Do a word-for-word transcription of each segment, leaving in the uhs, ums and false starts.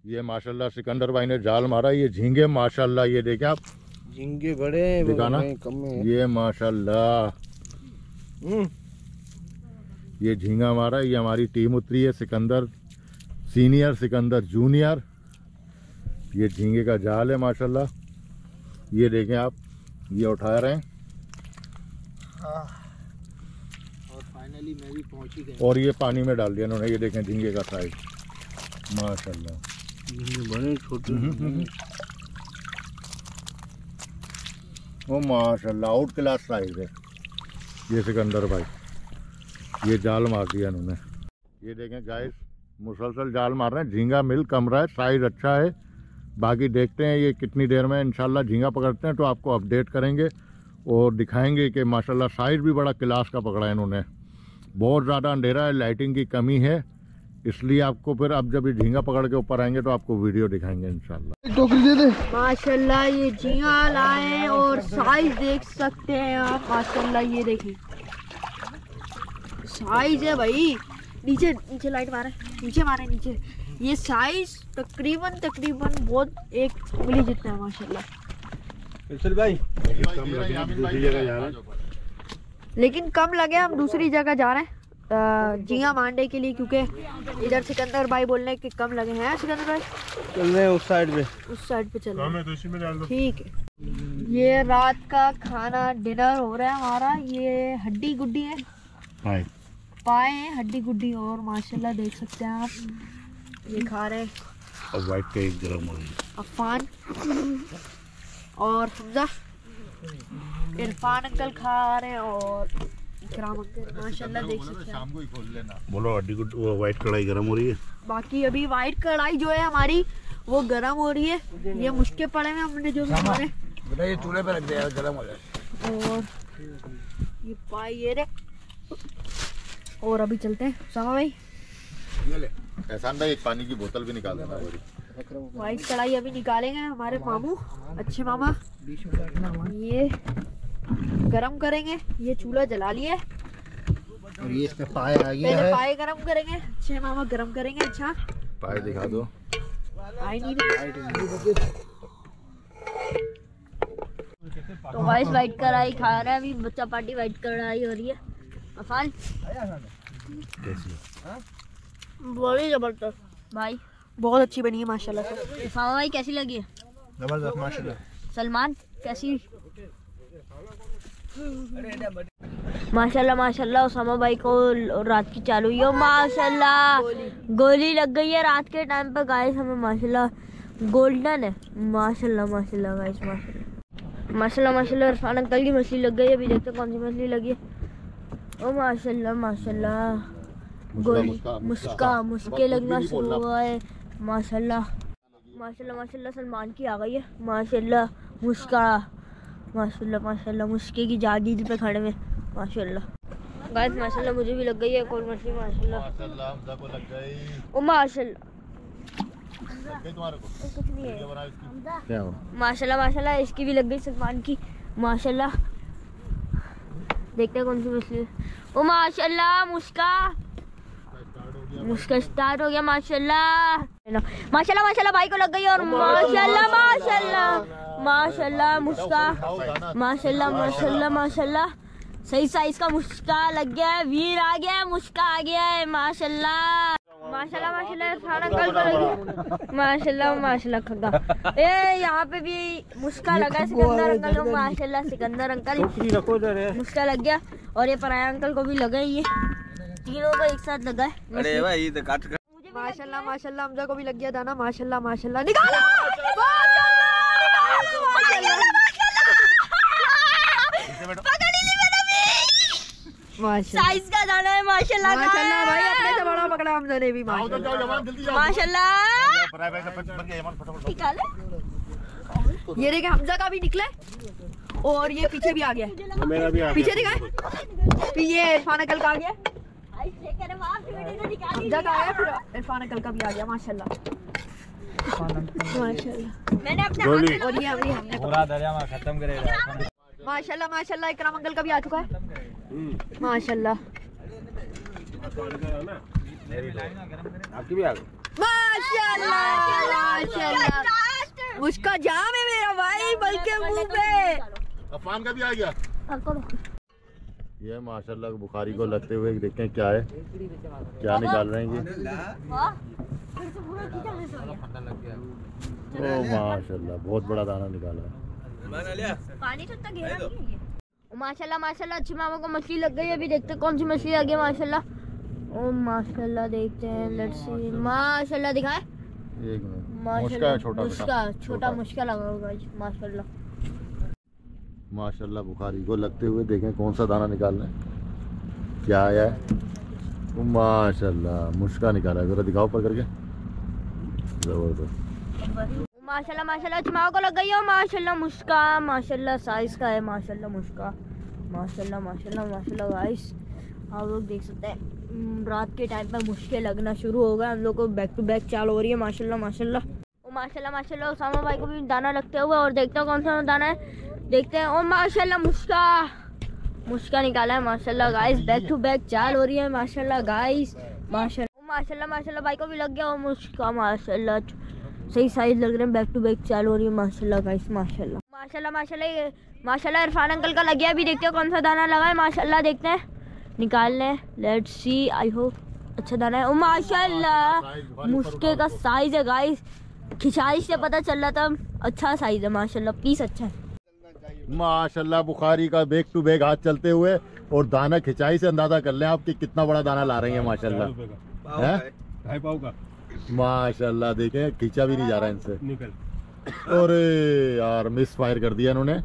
ये माशाल्लाह सिकंदर भाई ने जाल मारा। ये झींगे माशाल्लाह, ये देखें आप, झींगे बड़े दिखाना, ये माशाल्लाह ये झींगा हमारा। ये हमारी टीम उतरी है, सिकंदर सीनियर, सिकंदर जूनियर। ये झींगे का जाल है माशाल्लाह। ये देखें आप, ये उठा रहे हैं और फाइनली मैं भी पहुंच ही गया और ये पानी में डाल दिया इन्होंने। ये देखें झींगे का साइज माशाल्लाह, बड़े छोटे। ओ माशाल्लाह आउट क्लास साइज है। ये सिकंदर भाई, ये जाल मार दिया इन्होंने। ये देखें गाइस, मुसलसल जाल मार रहे हैं। झींगा मिल कम रहा है, साइज अच्छा है। बाकी देखते हैं ये कितनी देर में इंशाल्लाह झींगा पकड़ते हैं तो आपको अपडेट करेंगे और दिखाएंगे कि माशाल्लाह साइज भी बड़ा क्लास का पकड़ा है इन्होंने। बहुत ज़्यादा अंधेरा है, लाइटिंग की कमी है, इसलिए आपको फिर अब जब ये झींगा पकड़ के ऊपर आएंगे तो आपको वीडियो दिखाएंगे इंशाल्लाह। टोकरी दे दे। माशाल्लाह ये झींगा लाए और साइज देख सकते हैं आप माशाल्लाह। ये देखिए साइज है भाई। नीचे नीचे लाइट मारे, नीचे मारे नीचे। ये साइज तकरीबन तकरीबन बहुत एक उंगली जितना है माशाल्लाह। भाई लेकिन कम लगे, हम दूसरी जगह जा रहे हैं झींगा मारने के लिए, क्योंकि इधर सिकंदर भाई बोल रहे हैं कि कम लगे हैं। सिकंदर भाई चल रहे हैं उस साइड पे, उस साइड पे चल रहे हैं। ठीक है, ये रात का खाना डिनर हो रहा है हमारा। ये हड्डी गुड्डी है, पाए हैं हड्डी गुड्डी, और माशाल्लाह देख सकते हैं आप ये खा रहे हैं। और वाइट का एक गरम हो रही है अफान और हमजा, इरफान अंकल खा रहे हैं और इकराम अंकल माशाल्लाह देख सकते हैं। शाम को ही खोल लेना। बोलो हड्डी गुड, वो वाइट कढ़ाई गरम हो रही है। बाकी अभी वाइट कढ़ाई जो है हमारी वो गरम हो रही है। ये मुश्के पड़े हैं हमने जो भी हमारे ये चूल्हे पे रख दिया, गरम हो जाए। और ये पाए ये रे। और अभी चलते हैं सामा भाई। ये ले एहसान भाई, एक पानी की बोतल भी निकाल देना। वाइट कढ़ाई अभी निकालेंगे हमारे मामू, अच्छे मामा। ये गरम करेंगे, ये चूल्हा जला लिया है और ये इसमें पाए आ गया पहले है। पाए गरम करेंगे, अच्छे मामा गरम करेंगे। अच्छा पाए दिखा दो। पाए नहीं तो वाइट वाइट कढ़ाई खा रहे हैं अभी, बच्चा पार्टी वाइट कढ़ाई हो रही है। अफान बड़ी जबरदस्त भाई, बहुत अच्छी बनी है माशाल्लाह से। इरफान भाई कैसी लगी है? जबरदस्त माशाल्लाह। सलमान कैसी? माशाल्लाह माशाल्लाह। उसामा भाई को रात की चालू हुई है माशाल्लाह, गोली लग गई है रात के टाइम पे गाइस हमें माशाल्लाह। गोल्डन है माशाल्लाह माशाल्लाह गाइस, माशाल्लाह माशाल्लाह माशाल्लाह। इरफान अंकल की मछली लग गई है, अभी देखते हैं कौन सी मछली लगी है। ओ माशाल्लाह माशाल्लाह, गोली मुस्का मुस्के लगना शुरू हुआ है माशाल्लाह माशाल्लाह माशाल्लाह। सलमान की आ गई है माशाल्लाह, मुस्का माशाल्लाह माशाल्लाह। मुस्के की जागीर पे खड़े हुए माशाल्लाह गाइस माशाल्लाह। मुझे भी लग गई है कोई मछली माशाल्लाह माशाल्लाह। हमजा को लग गई। ओ माशाल्लाह, तुम्हारे को कुछ नहीं है क्या हो? माशाल्लाह माशाल्लाह। इसकी भी लग गई सलमान की माशाल्लाह। देखते हैं कौन सी मछली है। ओ माशाल्लाह, मुस्का मुस्का स्टार्ट हो गया माशाल्लाह माशाल्लाह माशाल्लाह। भाई को लग गई और माशाल्लाह माशाल्लाह माशाल्लाह। मुस्का माशाल्लाह माशाल्लाह माशाल्लाह। सही साइज का मुस्का लग गया है, वीर आ गया है, मुस्का आ गया है माशाल्लाह माशाल्लाह माशाल्लाह। इरफान अंकल को लगी माशाल्लाह माशाल्लाह। खगा ए यहाँ पे भी मुस्का लगा है सिकंदर अंकल को माशाल्लाह। सिकंदर अंकल मुस्का लग गया और ये पराया अंकल को भी लगा है। ये तीनों को एक साथ लगा है। अरे भाई तो काट कर माशाल्लाह माशाल्लाह। हमजा को भी लग गया दाना माशाल्लाह माशाल्लाह। निकालो साइज का दाना है माशाल्लाह माशाल्लाह भाई। अपने से बड़ा पकड़ा हमजा ने भी माशाल्लाह। निकाले ये देखिए, हमजा का भी निकला और ये पीछे भी आ गया, मेरा भी आ पीछे दिखाए। ये इरफान अंकल का आ गया, हमजा का आया, फिर इरफान अंकल का भी आ गया माशाल्लाह माशाल्लाह। मैंने अपने हाथ में और ये अभी हमने पूरा दरिया में खत्म करेगा माशाल्लाह माशाल्लाह। इकराम अंकल का भी आ चुका है माशाल्लाह आपकी भी आ गई माशाल्लाह माशाल्लाह मुस्का जाम है मेरा भाई बल्कि मुंह पे। अफान का भी आ गया। ये माशाल्लाह बुखारी को लगते हुए देखें क्या है, क्या निकाल रहे हैं ये। ओ माशाल्लाह बहुत बड़ा दाना निकाला है। पानी तो इतना गहरा नहीं है ये। माशाल्लाह माशाल्लाह अच्छी मामा को मछली लग गई। अभी देखते हैं कौन सी मछली लगी है माशाल्लाह। ओ माशाल्लाह देखते हैं, लेट्स सी। माशाल्लाह दिखाए एक मिनट, मुश्का माशाल्लाह है छोटा मुश्का छोटा मुश्का लगा होगा माशाल्लाह। माशाल्लाह बुखारी को लगते हुए देखें कौन सा दाना निकालना है, क्या आया है। माशाल्लाह मुश्का निकाला है, जरा दिखाओ पर करके। जबरदस्त माशाल्लाह माशाल्लाह चमाओ को लग गई है माशाल्लाह मुश्का। माशाल्लाह साइज का है माशाल्लाह मुश्का। माशाल्लाह माशाल्लाह माशाल्लाह गाइस आप लोग देख सकते हैं रात के टाइम पर मुश्किल लगना शुरू हो गया। हम लोग को बैक टू बैक चाल हो रही है माशाल्लाह माशाल्लाह। ओ माशाल्लाह माशाल्लाह उसामा भाई को भी दाना लगते हुए। और देखते हैं कौन सा दाना है, देखते हैं। ओ माशाल्लाह मुश्का मुश्का निकाला है माशाल्लाह गाइस। बैक टू बैक चाल हो रही है माशाल्लाह गाइस माशाल्लाह। माशाल्लाह माशाल्लाह भाई को भी लग गया वो मुश्का माशाल्लाह। सही साइज लग रहे हैं, बैक टू बैक चाल हो रही है माशाल्लाह गाइस माशाल्लाह। माशाल्लाह माशाल्लाह माशाल्लाह इरफान अंकल का लग गया। अभी देखते हैं कौन सा दाना लगा है माशाल्लाह। देखते हैं निकाल लें, लेट्स सी। आई होप अच्छा दाना है। ओ माशाल्लाह मुश्के का साइज है गाइस, खिंचाई से पता चल रहा था अच्छा साइज है माशाल्लाह। पीस अच्छा है माशाल्लाह। बुखारी का बैक टू बैक हाथ चलते हुए और दाना खिंचाई से अंदाजा कर लें आप कि कितना बड़ा दाना ला रहे हैं माशाल्लाह। ढाई पाव का माशाल्लाह देखें खींचा भी नहीं जा रहा इनसे। अरे यार मिस फायर कर दिया इन्होंने।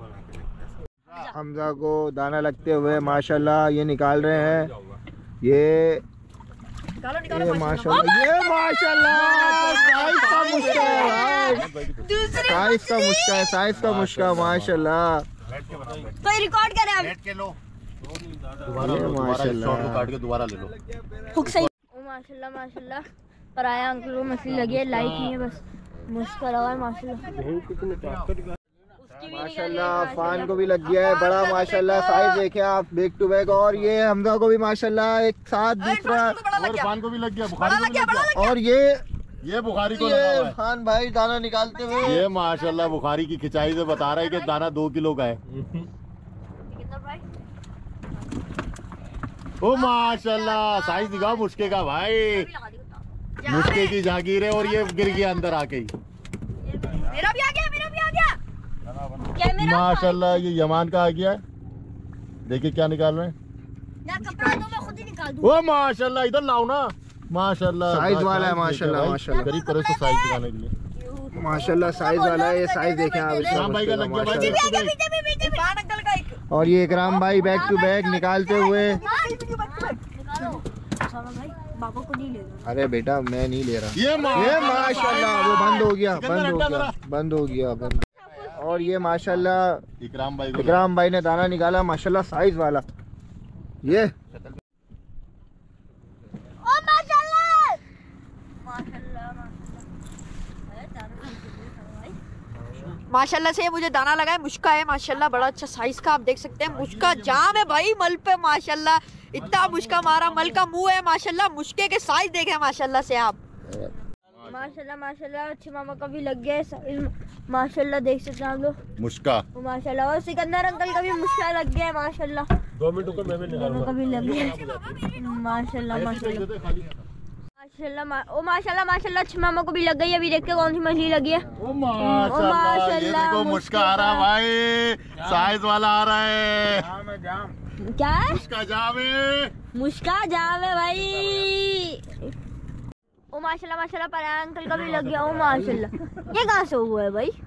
हमजा को दाना लगते हुए माशाल्लाह ये निकाल रहे हैं। ये ये माशाल्लाह ये माशाल्लाह साइज का मुश्का है, साइज का मुश्का है, साइज का मुश्का माशाल्लाह। तो रिकॉर्ड करें आप माशाल्लाह काट के दोबारा ले लो। हुक सही। ओ माशाल्लाह माशाल्लाह पर आया अंकल को मछली लगी है, लाइक नहीं है बस मुश्का लगा है माशाल्लाह। माशाल्लाह फान को भी लग गया है बड़ा माशाल्लाह। साइज देखें आप बैक टू बैक। और ये हमजा को भी माशाल्लाह एक साथ दूसरा। और फान को भी लग गया, बुखारी को भी लग गया। और ये ये बुखारी को ये लगा हुआ है। फान भाई दाना निकालते हुए ये माशाल्लाह बुखारी की खिंचाई से बता रहा है कि दाना दो किलो का है। ओ माशाल्लाह साइज दिखाओ मुश्के का भाई। मुश्के की जागीर है और ये गिर गया अंदर आके ही। मेरा भी आ गया, मेरा भी आ गया। क्या मेरा? माशाल्लाह ये यमान का आ गया है। देखिए क्या निकाल रहे हैं। यार कपड़ा दो मैं खुद ही निकाल दूं। ओ माशाल्लाह इधर लाओ ना। माशाल्लाह साइज वाला है माशाल्लाह माशाल्लाह। करीब करो इसको साइज दिखाने के लिए। माशाल्लाह साइज वाला है। ये साइज देखें आप इसका इकराम भाई का लग गया भाई। माशाल्लाह। और ये इकराम भाई बैक टू बैक निकालते हुए। बाबा को नहीं ले रहा। अरे बेटा मैं नहीं ले रहा। ये ये माशाल्लाह वो बंद हो गया, बंद हो गया, बंद हो गया बंद। और ये माशाल्लाह इकराम भाई को इकराम भाई ने दाना निकाला माशाल्लाह साइज वाला। ये ओ माशाल्लाह माशाल्लाह माशाल्लाह से ये मुझे दाना लगा है। मुश्का है माशाल्लाह, बड़ा अच्छा साइज का आप देख सकते हैं। मुश्का जाम है भाई मल पे माशाल्लाह। इतना मुश्का मारा, मल का मुंह है माशाल्लाह। मुश्के के साइज देखें माशाल्लाह से आप। माशाल्लाह माशाल्लाह अच्छी मामा का भी लग गया है माशाल्लाह। देख सकते हैं आप लोग मुश्का। माशाल्लाह। और सिकंदर अंकल का भी मुश्का लग गया है माशाल्लाह। दो मिनट को मैं भी दोनों का भी लग गया है माशाल्लाह माशाल्लाह माशाल्लाह मा, ओ माशाल्लाह माशाल्लाह अच्छी मामा को भी लग गई है। अभी देखते हैं कौन सी मछली लगी है। ओ माशाल्लाह ये देखो मुश्का आ रहा भाई, साइज वाला आ रहा है। क्या है? मुश्का जावे, मुश्का जावे भाई। ओ माशाल्लाह माशाल्लाह पर अंकल का भी लग गया। ओ माशाल्लाह ये कहाँ से हुआ है भाई?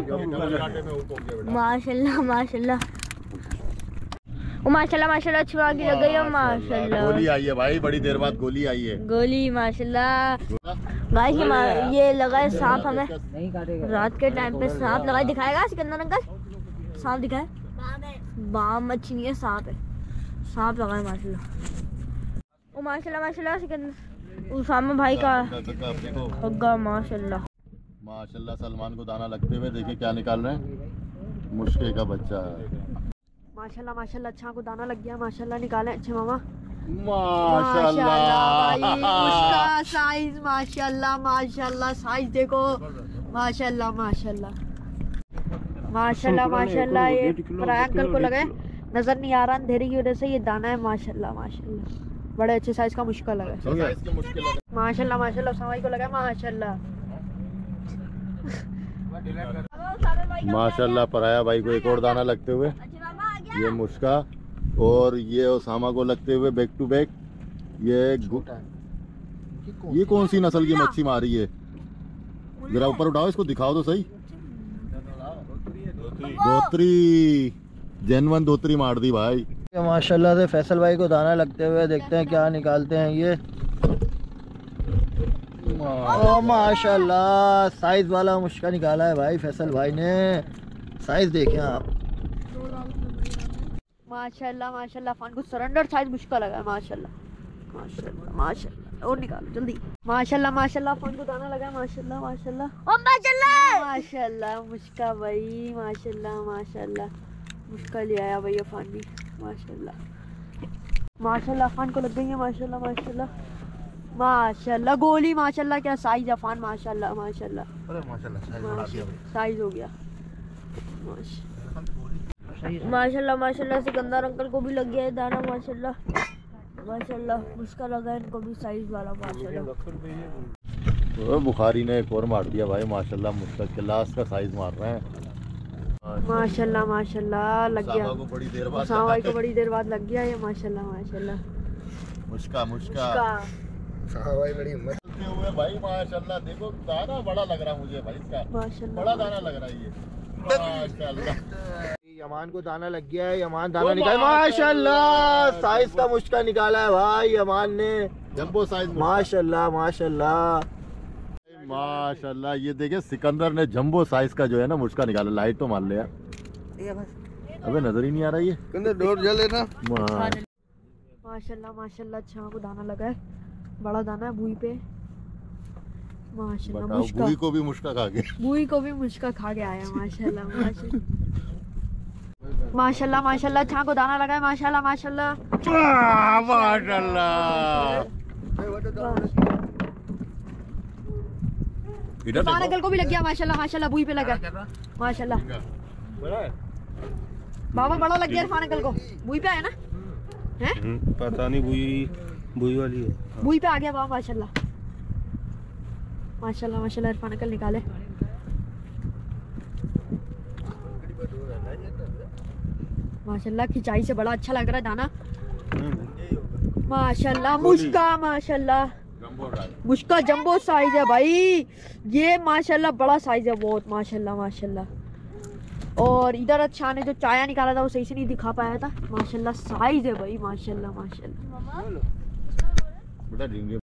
माशाल्लाह माशाल्लाह ओ माशाल्लाह माशाल्लाह अच्छी मामा की लग गई है माशाल्लाह। गोली आई है भाई, बड़ी देर बाद गोली आई है। गोली माशाल्लाह। गाइस ये ये लगा है सांप। हमें रात के टाइम पे सांप लगा है। दिखाएगा सिकंदर अंकल? सांप दिखाए। बाम अच्छी नहीं है, सांप है। सांप लगा है माशाल्लाह। ओ माशाल्लाह माशाल्लाह सिकंदर उसामा भाई का होगा माशाल्लाह। माशाल्लाह सलमान को दाना लगते हुए देखिए क्या निकाल रहे हैं। मुश्के का बच्चा है। माशाल्लाह माशाल्लाह अच्छा को दाना लग गया माशाल्लाह। निकाले अच्छे मामा। माशाल्लाह भाई मुश्का साइज माशाल्लाह माशाल्लाह साइज देखो माशाल्लाह माशाल्लाह माशाल्लाह माशाल्लाह। ये पराया अंकल को लगा है, नजर नहीं आ रहा अंधेरे की वजह से, ये दाना है माशाल्लाह माशाल्लाह। बड़े अच्छे साइज का मुश्का लगा है माशाल्लाह माशाल्लाह। सवाई को लगा माशाल्लाह माशाल्लाह। पराया भाई को एक और दाना लगते हुए, ये मुश्का, और ये ओसामा को लगते हुए बैक टू बैक। ये ये कौन सी नस्ल की मच्छी मारी है? जरा ऊपर उठाओ, इसको दिखाओ तो सही। धोत्री, जेनवन धोत्री मार दी भाई माशाल्लाह से। फैसल भाई को दाना लगते हुए, देखते हैं क्या निकालते हैं ये। ओ माशाल्लाह साइज वाला मुश्का निकाला है भाई फैसल भाई ने। साइज देखें आप माशाल्लाह माशाल्लाह। फन को सरेंडर साइज मुश्का लगा है माशाल्लाह माशाल्लाह माशाल्लाह। और निकालो जल्दी माशाल्लाह माशाल्लाह। फन को दाना लगा है माशाल्लाह माशाल्लाह ओ माशाल्लाह माशाल्लाह। मुश्का भाई माशाल्लाह माशाल्लाह। मुश्का ले आया भाई अफान भी माशाल्लाह माशाल्लाह। अफान को लग गई है माशाल्लाह माशाल्लाह माशाल्लाह। गोली माशाल्लाह। क्या साइज अफान माशाल्लाह माशाल्लाह। अरे माशाल्लाह साइज हो गया माशाल्लाह माशाल्लाह। सिकंदर अंकल को भी लग गया है दाना माशाल्लाह माशाल्लाह। मुश्का लगा है इनको भी साइज वाला माशाल्लाह। तो बुखारी ने एक और मार दिया भाई माशाल्लाह। मुश्का के लास्ट का साइज मार रहे हैं माशाल्लाह माशाल्लाह। लग गया को बड़ी देर बाद उसामा भाई को बड़ी देर बाद लग गया ये माशाल्लाह माशाल्लाह। मुश्का मुश्का भाई बड़ी हिम्मत हुए भाई माशाल्लाह। देखो दाना बड़ा लग रहा है मुझे भाई इसका, माशाल्लाह बड़ा दाना लग रहा है ये माशाल्लाह। यमान को दाना लग गया है। यमान दाना निकाल माशाल्लाह। साइज का मुश्का निकाला है भाई यमान ने। जंबो साइज माशाल्लाह माशाल्लाह माशाल्लाह। ये देखिए सिकंदर ने जंबो साइज का जो है ना मुश्का निकाला। लाइट तो मान लिया, अबे नजर ही नहीं आ रहा ये। डोर जले ना माशाल्लाह माशाल्लाह। अच्छा को दाना लगा है, बड़ा दाना है भूई पे माशाल्लाह। मुश्का भूई को भी मुश्का खा गया। भूई को भी मुश्का खा के आया माशाल्लाह माशाल्लाह माशाल्लाह माशाल्लाह। छा को दाना लगा है माशाल्लाह माशाल्लाह माशाल्लाह। इधर इरफान अंकल को भी लग गया माशाल्लाह माशाल्लाह। भूई पे लगा माशाल्लाह। बाबा बड़ा लग गया इरफान अंकल को। भूई पे आया ना है? पता नहीं, बुई बुई वाली है। भूई पे आ गया बाबा माशाल्लाह माशाल्लाह माशाल्लाह। इरफान अंकल निकाले माशाल्लाह। खिंचाई से बड़ा अच्छा लग रहा है दाना माशाल्लाह। मुश्का माशाल्लाह। मुश्का जंबो साइज है भाई ये माशाल्लाह। बड़ा साइज है बहुत माशाल्लाह माशाल्लाह। और इधर अच्छा ने जो चाया निकाला था वो सही से नहीं दिखा पाया था माशाल्लाह। साइज है भाई माशाल्लाह माशाल्लाह। बेटा